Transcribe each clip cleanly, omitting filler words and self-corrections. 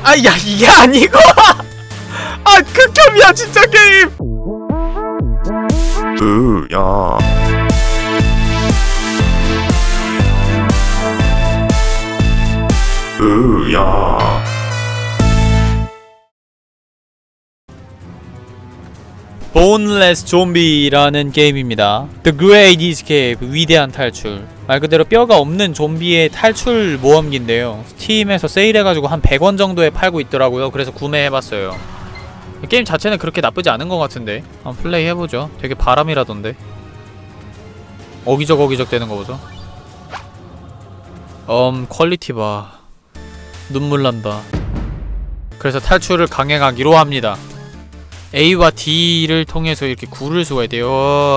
아, 야, 이게 아니고! 아, 극혐이야, 진짜 게임! 야. 야. Boneless Zombie라는 게임입니다. The Great Escape, 위대한 탈출. 말 그대로 뼈가 없는 좀비의 탈출 모험기인데요. 스팀에서 세일해가지고 한 100원 정도에 팔고 있더라고요. 그래서 구매해봤어요. 게임 자체는 그렇게 나쁘지 않은 것 같은데 한번 플레이 해보죠. 되게 바람이라던데. 어기적 되는 거 보소. 퀄리티 봐. 눈물 난다. 그래서 탈출을 강행하기로 합니다. A와 D를 통해서 이렇게 구를 수가 있대요.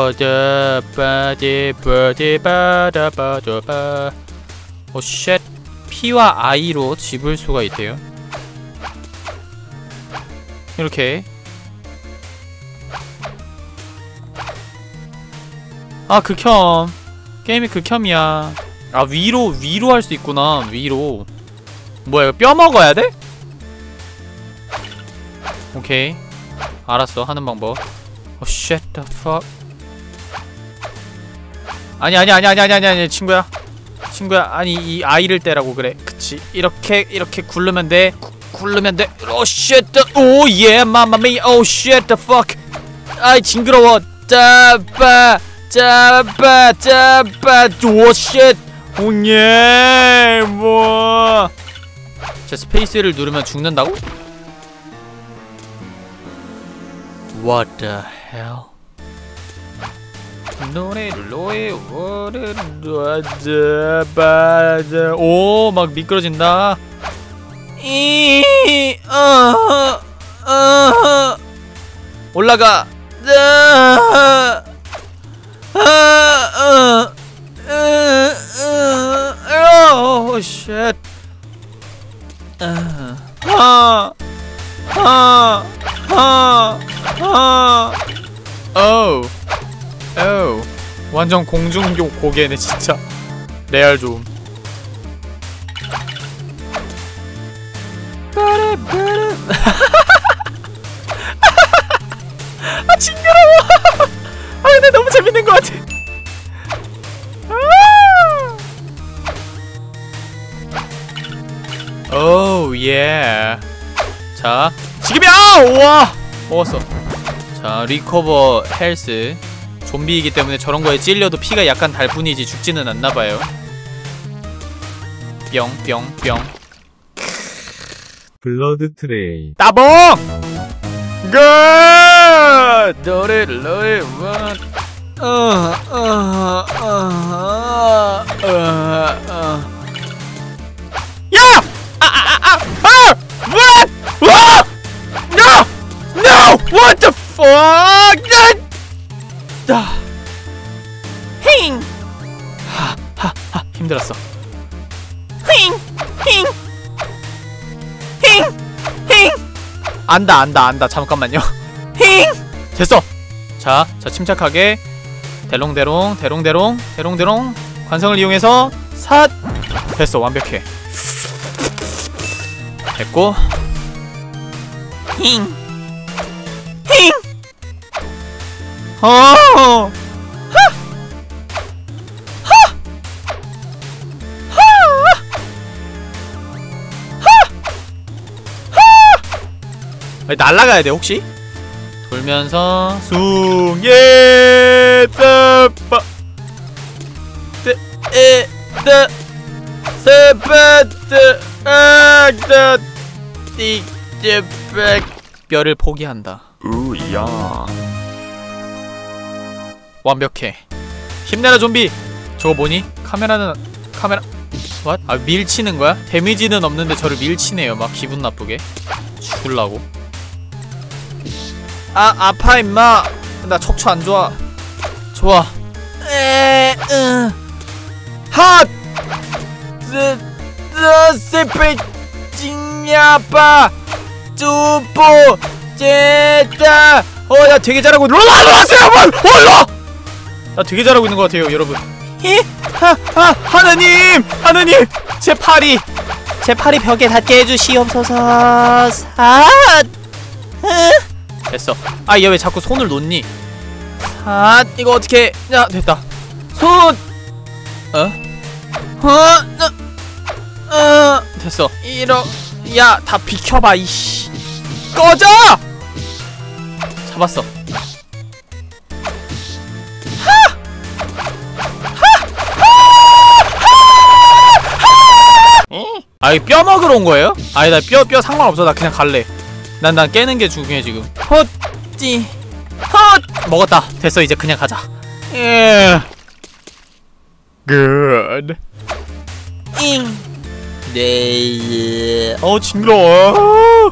쉣. P와 I로 집을 수가 있대요. 이렇게. 아, 극혐. 게임이 극혐이야. 아, 위로 할 수 있구나. 위로. 뭐야, 이거 뼈 먹어야 돼? 오케이. 알았어, 하는 방법. shit the fuck. 아니, 친구야. 아니, 이 아이를 떼라고 그래. 그치. 이렇게 굴르면 돼. shit the, 오, 예, 마마미. shit the fuck. 아이, 징그러워. 짜빠. 오, shit. 오예, 뭐. 자, 스페이스를 누르면 죽는다고? What the hell? 오, 막 미끄러진다. 올라가. Oh shit. 완전 공중교 고개네 진짜. 레알 좀. 아, 징그러워. 아, 근데 너무 재밌는 것 같아. 오, 예. 자, 지금이야! 우와! 먹었어. 자, 리커버 헬스. 좀비이기 때문에 저런 거에 찔려도 피가 약간 달 뿐이지 죽지는 않나봐요. 뿅. 블러드 트레이. 따봉! 굿! 너를 원. 야! What? No! What the fuck? 힝! 힘들었어. 힝! 안다. 잠깐만요. 힝! 됐어. 자, 침착하게 대롱대롱 관성을 이용해서 삿! 됐어, 완벽해. 됐고. 힝! 날라가야 돼 혹시? 돌면서 숭예 따빠 에다 세바드 아다 띠제백 뼈를 포기한다. 야. 완벽해. 힘내라 좀비. 저거 뭐니? 카메라 what? 아, 밀치는 거야? 데미지는 없는데 저를 밀치네요. 막 기분 나쁘게. 죽을라고. 아, 아파 임마. 나 척추 안 좋아. 좋아. 핫! 스페 찡야빠 쭈뽀 제다. 나 되게 잘하고 놀라세요 여러분. 나 되게 잘하고 있는 것 같아요 여러분. 하느님 제 팔이 제 팔이 벽에 닿게 해주시옵소서. 됐어. 아, 얘 왜 자꾸 손을 놓니? 이거 어떻게? 야, 됐다. 손. 됐어. 야, 다 비켜봐 이씨. 꺼져. 잡았어. 아, 이 뼈 먹으러 온 거예요? 아니, 나 뼈 상관없어. 나 그냥 갈래. 난 깨는 게 중요해 지금. 먹었다. 됐어. 이제 그냥 가자. Good. 네. 징그러워.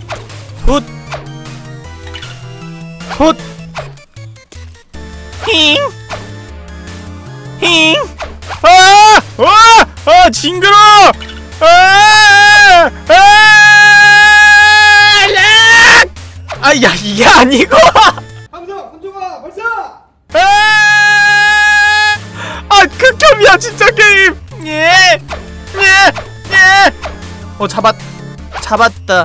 징그러워. 야, 이게 아니고. 함성, 권총아, 발사! 극혐이야 진짜 게임. 잡았다.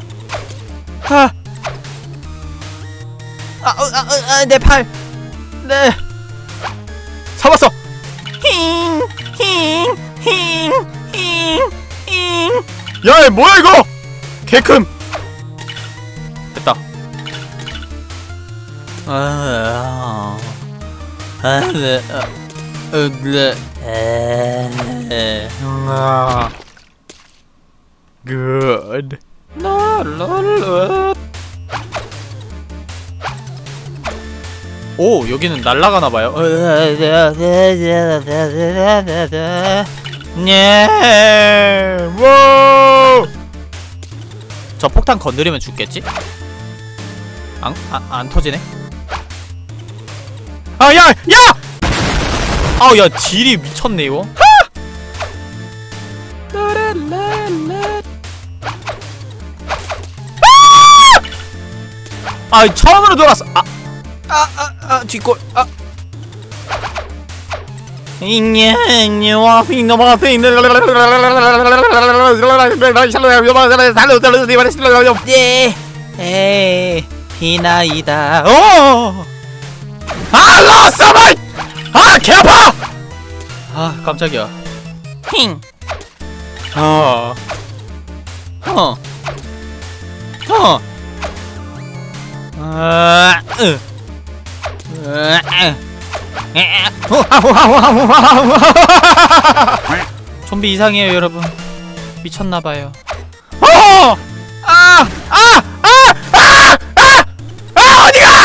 내 팔. 네. 잡았어. 야, 뭐야 이거? 개큼. 됐다. Good. 오, 여기는 날아가나봐요. 저 폭탄 건드리면 죽겠지? 안 터지네? 야! 야, 딜이 미쳤네 이거. 처음으로 돌았어. 뒷골. 비나이다. 러스마이! 개 아파! 깜짝이야. 좀비 이상해요 여러분. 미쳤나봐요. 어디가!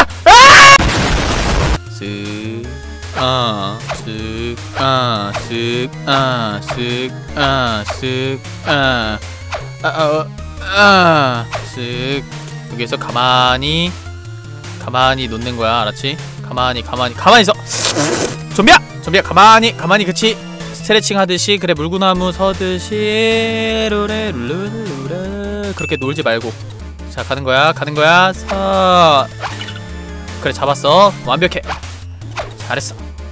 여기서 가만히 놓는 거야, 알았지? 가만히 있어. 좀비야 가만히 그치? 스트레칭 하듯이. 그래, 물구나무 서듯이 루레 그렇게 놀지 말고. 자, 가는 거야. 그래, 잡았어. 완벽해. 잘했어.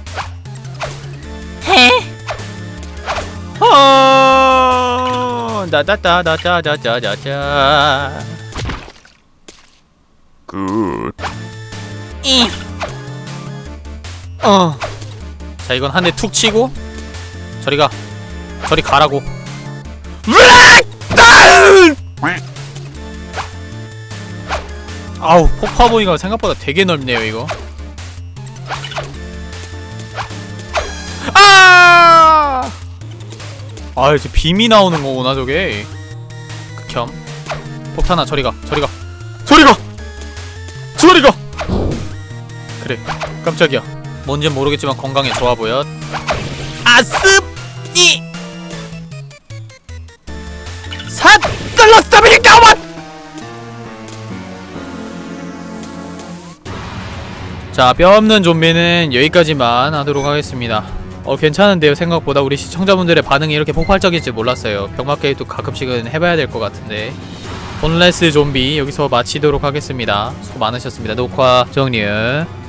나다다다다다다다다. Good. 자, 이건 한 대 툭 치고 저리 가라고. 아우, 폭파보이가 생각보다 되게 넓네요 이거. 이제 빔이 나오는 거구나 저게. 극혐. 폭탄아, 저리 가. 그래, 깜짝이야. 뭔진 모르겠지만 건강에 좋아 보여. 자, 뼈 없는 좀비는 여기까지만 하도록 하겠습니다. 괜찮은데요. 생각보다 우리 시청자분들의 반응이 이렇게 폭발적일지 몰랐어요. 병맛게임도 가끔씩은 해봐야 될 것 같은데. 본레스 좀비 여기서 마치도록 하겠습니다. 수고 많으셨습니다. 녹화 종료.